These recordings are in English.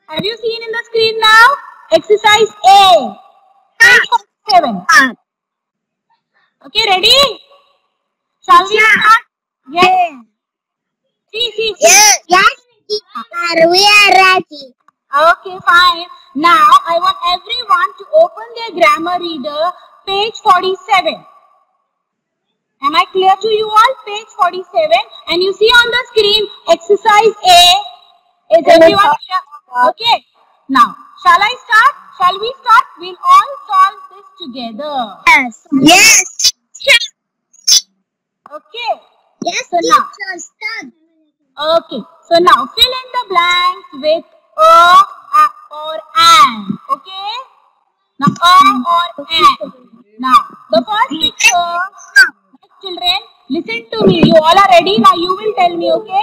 Have you seen in the screen now? Exercise A. Page 47. Okay, ready? Shall we start? Yes. See. Yes, teacher. We are ready. Okay, fine. Now, I want everyone to open their grammar reader, page 47. Am I clear to you all? Page 47. And you see on the screen, exercise A. Is everyone clear? Okay. Now, shall I start? Shall we start? We'll all solve this together. Yes. Okay. Yes, So teacher. now, Start. okay. So now, fill in the blanks with a or an. Okay. Now, or an. Now, the first picture, children, listen to me. You all are ready? Now, you will tell me, okay?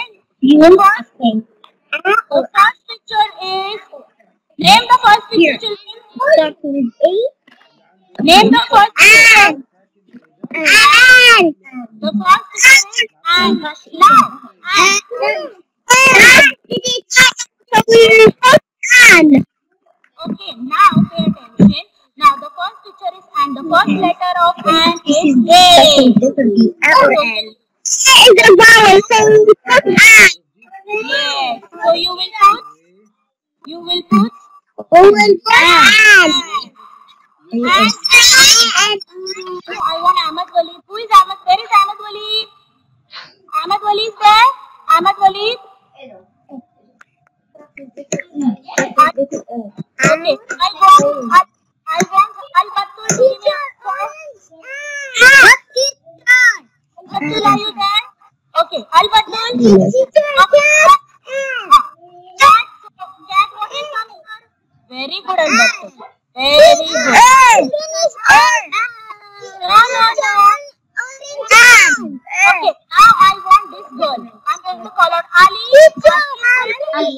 The first picture is, name the first picture, children. Name the first picture. And. The first picture is and. Now, And. okay, now pay attention. Now, the first picture is and. The first letter of and is A. Is a vowel, so and. Yes. So, you will put And. So I want Ahmed Walid. Who is Ahmed? Where is Ahmed Walid? Ahmed Walid is there? Ahmed Walid? Okay. I want Al-Battul to give me Al-Battul, are you there? Okay. Al-Battul? Cat, what is answer? Very good, Al-Battul. Very good. No. Okay, now I want this girl. I'm going to call out Ali. Ali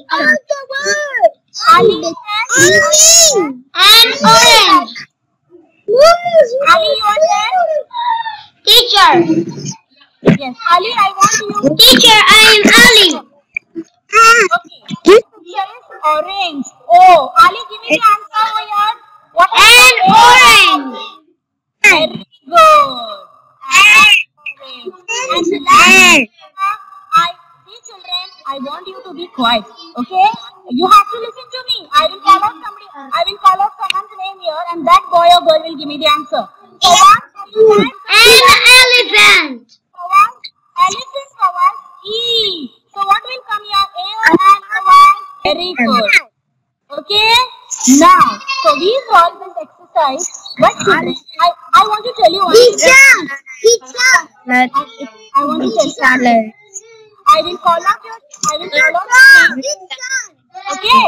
And orange. Ali, you are there? Teacher. Yes, Ali, I want you. Teacher, I am Ali. Okay, this picture is orange. Oh, Ali, give me the answer over here. What is And orange. Very good. And the last, see children, I want you to be quiet. Okay? You have to listen to me. I will call out somebody. I will call out someone's name here, and that boy or girl will give me the answer. So one, An elephant. so one, elephant for us, E. So what will come here? A or an for one? Very good. Okay? Now, so we solve this exercise. But children, I want to tell you one thing. I want to tell you. I will call out your name. Okay?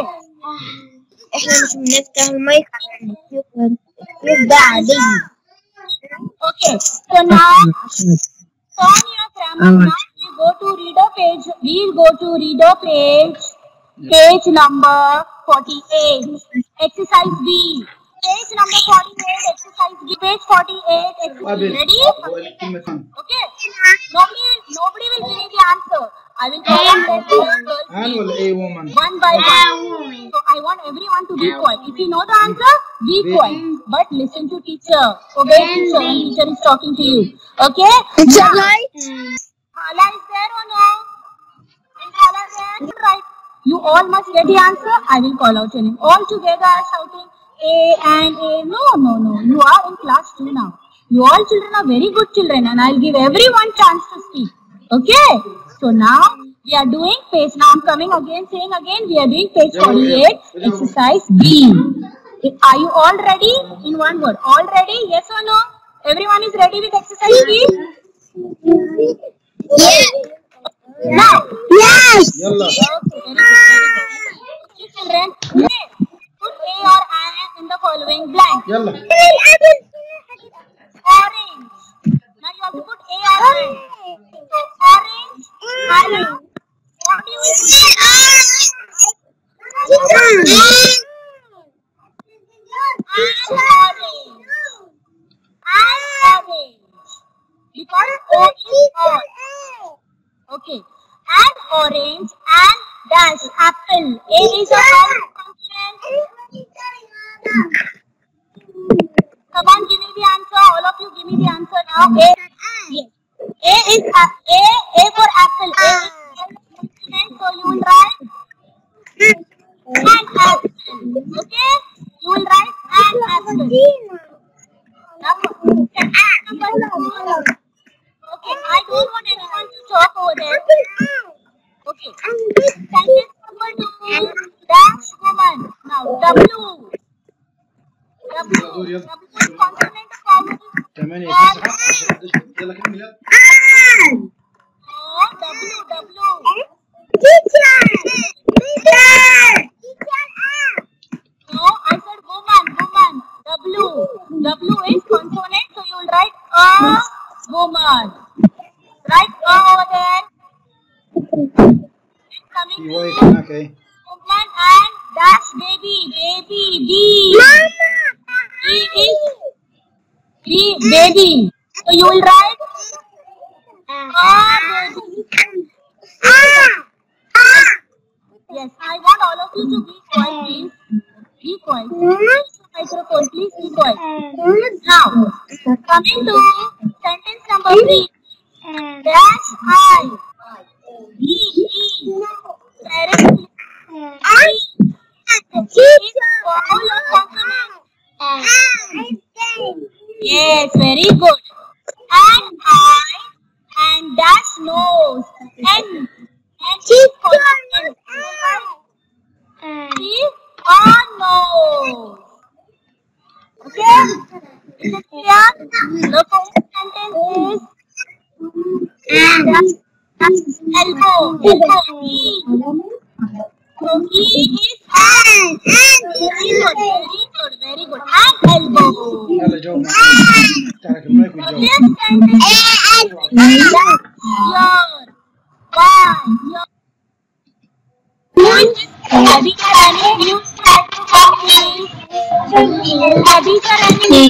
Okay. So now, turn your camera. Now we go to reader page. We'll go to reader page number 48. Exercise B. Page number 48, exercise B. Page 48, exercise B. Ready? Okay. Nobody will give me the answer. I will call out girls one by one. So I want everyone to be quiet. If you know the answer, be quiet. But listen to teacher. Obey teacher when teacher is talking to you. Okay? Hala is there or no? Is Hala there? Right. You all must get the answer. I will call out your name. All together shouting A and A. No. You are in class 2 now. You all children are very good children, and I'll give everyone chance to speak. Okay? So now we are doing page. Now I'm coming again, saying again, we are doing page 48, exercise B. Are you all ready? In one word. All ready? Yes or no? Everyone is ready with exercise B? Yes. Now. Yes. Okay, very good. Okay, children. Okay. Put A or I in the following blank. Orange. Now you have to put A or I. So orange. What do you say? Orange. Because O is on. Okay. And orange and dash apple. A is a Come on, give me the answer. All of you, give me the answer now. A. Yes. A is A for apple. A is consonant, so you will write an apple. Okay? You will write an apple. Number 2. Okay, I don't want anyone to talk over there. Okay. Sentence number 2. Dash woman. Now W. W is consonant vowel. كمان يا يلا كمل يلا. W. Teacher. No, I said woman. W is consonant, so you will write a woman. Write a over there. Then coming to woman and dash baby. B. B is baby. So you will write baby. Yes, I want all of you to be quiet, please. Be quiet. Microphone, please be quiet. Now, coming to sentence number 3. Dash I. E. Directly. Vowel or consonant? Yes, very good. And I and dash nose. N is consonant. Is on nose. Okay? Is it clear? The first sentence is elbow. E. So E is very good. And elbow. يلا جاوب. تعالى كمل لك وجاوب. This sentence is Abhi Rani, you try to come please. Abhi Rani.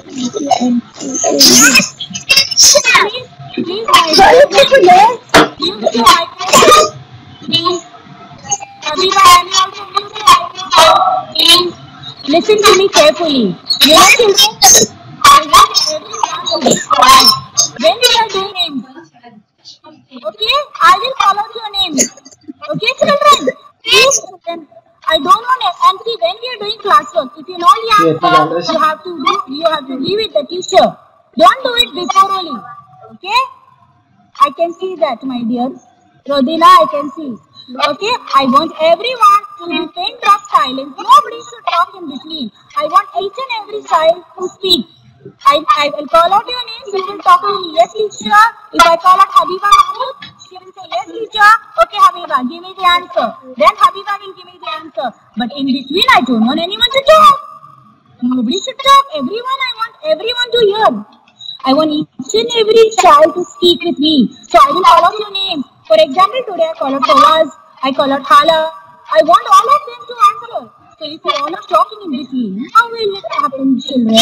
Please, mute your microphone. Please. Abhi Rani also mute your microphone. Please. Listen to me carefully. You know children, I want everyone to be quiet. When we are doing names, okay, I will call out your names. Okay, children? Please, I don't want to. And see, when we are doing classwork, if you know the answer, you have to leave it the teacher. Don't do it before only. Okay? I can see that, my dear. Rodina, I can see. Okay? I want everyone to be pin drop silence. Nobody should talk in between. I want each and every child to speak. I will call out your names. You will talk to me. Yes, teacher. If I call out Habiba Mahmood, she will say, yes, teacher. Okay, Habiba, give me the answer. Then Habiba will give me the answer. But in between, I don't want anyone to talk. Nobody should talk. I want everyone to hear. I want each and every child to speak with me. So I will call out your names. For example, today I call out Fawaz. I call out Hala. I want all of them to answer. So if you all are talking in between, how will it happen, children?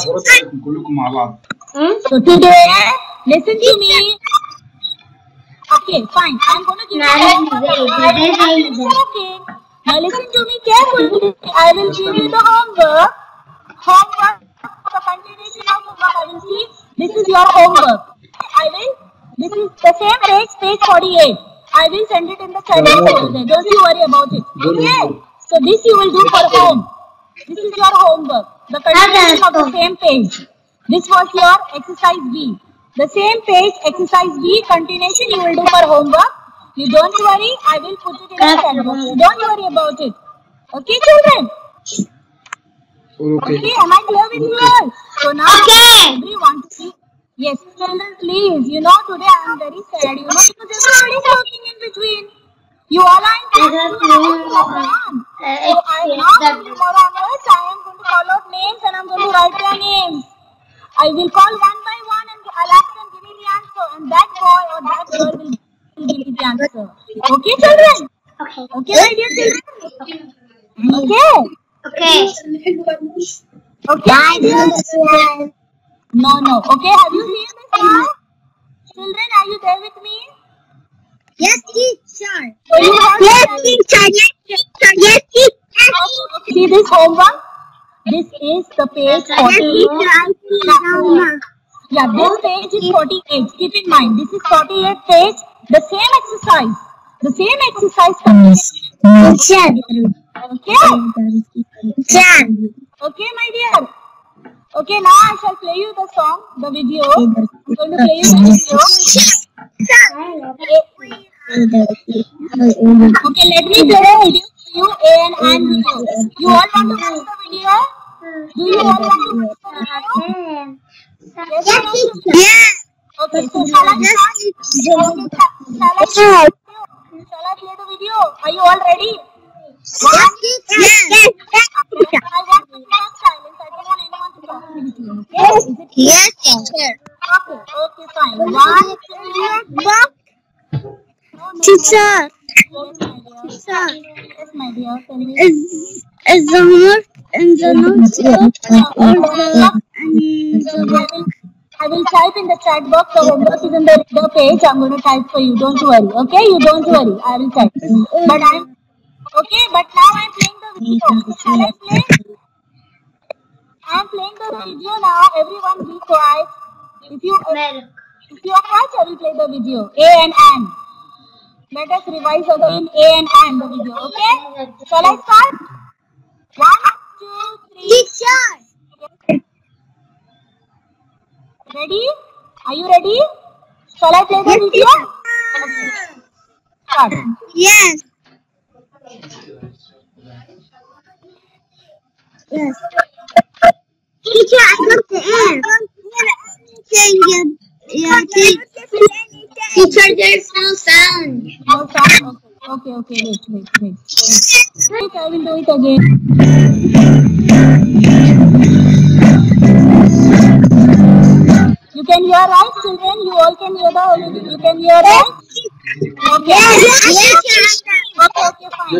So today, listen to me. Okay, fine. I'm going to give you okay. Now listen to me carefully. I will give you the homework. The continuation of homework. I will see. This is your homework. This is the same page 48. I will send it in the chat over there. Don't you worry about it. Okay? So this you will do for home. This is your homework. The continuation of the same page. This was your exercise B. The same page, exercise B, continuation you will do for homework. You don't worry, I will put it in the chat box. You don't worry about it. Okay, children? Okay, am I clear with you all? So now, everyone to see. Yes, children, please. You know, today I am very sad. You know, because everybody is talking in between. You all are in class. So I now from tomorrow onwards, I am going to call out names and I am going to write their names. I will call one by one and I'll ask them give me the answer, and that boy or that girl will give me the answer. Okay, children? Okay. Okay, my dear children? Okay. Okay. Okay. No. Okay, have you seen this now? Children, are you there with me? Yes, teacher. So you have yes, teacher. Yes, teacher. Yes, teacher. Okay. see this homework? This is the page 40. Yeah, this page is 48. Keep in mind, this is 48 page. The same exercise. The same exercise. Okay? Okay, my dear. Okay, now I shall play you the song, the video. I'm going to play you the video. Okay, let me play the video for you, A and An video. You all want to watch the video? Do you all want to watch the video? Yes. Okay, so shall I start? Shall I play the video? Are you all ready? One, Yes. I want to talk silence. I don't want anyone to talk with you. Okay? Is it clear? Yes, teacher. Okay, fine. One, Teacher. Yes, my dear. Tell me. Is the homework in the notes I will type in the chat box. The homework is in the page. I'm going to type for you. Don't worry. Okay? You don't worry. I will type. But now I'm playing the video. Shall I play? I'm playing the video now. Everyone be quiet. If you are quiet, I will play the video. A and An. Let us revise again A and An the video. Okay? Shall I start? 1, 2, 3. Teacher. Ready? Are you ready? Shall I play the video? Okay. Start. Yes. Yes. Teacher, I want to ask. Teacher, there's no sound. No sound? Okay. Wait. Wait, I will do it again. You can hear, right, children? You all can hear you can hear, right? Okay. Yes. Okay, fine.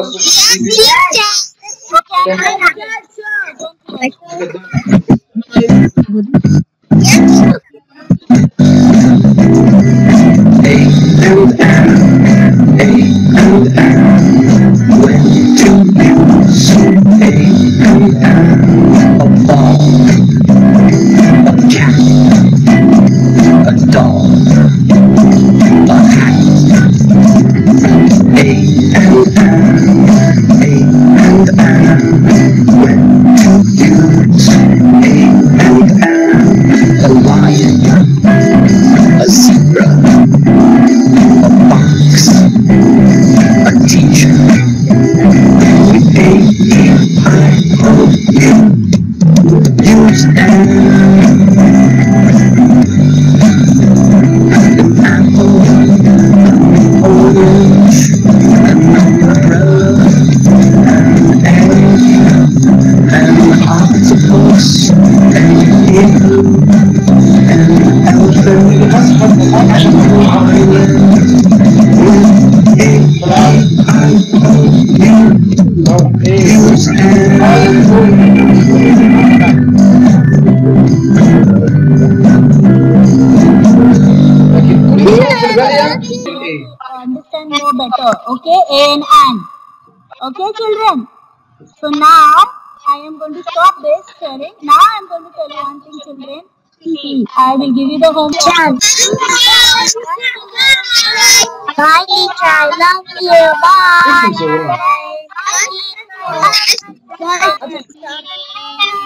Understand more better. Okay, A and An. Okay, children. So now I am going to stop this sharing. Now I am going to tell you one thing, children. See, I will give you the homework. Bye, teacher. I love you. Bye. Bye. Bye.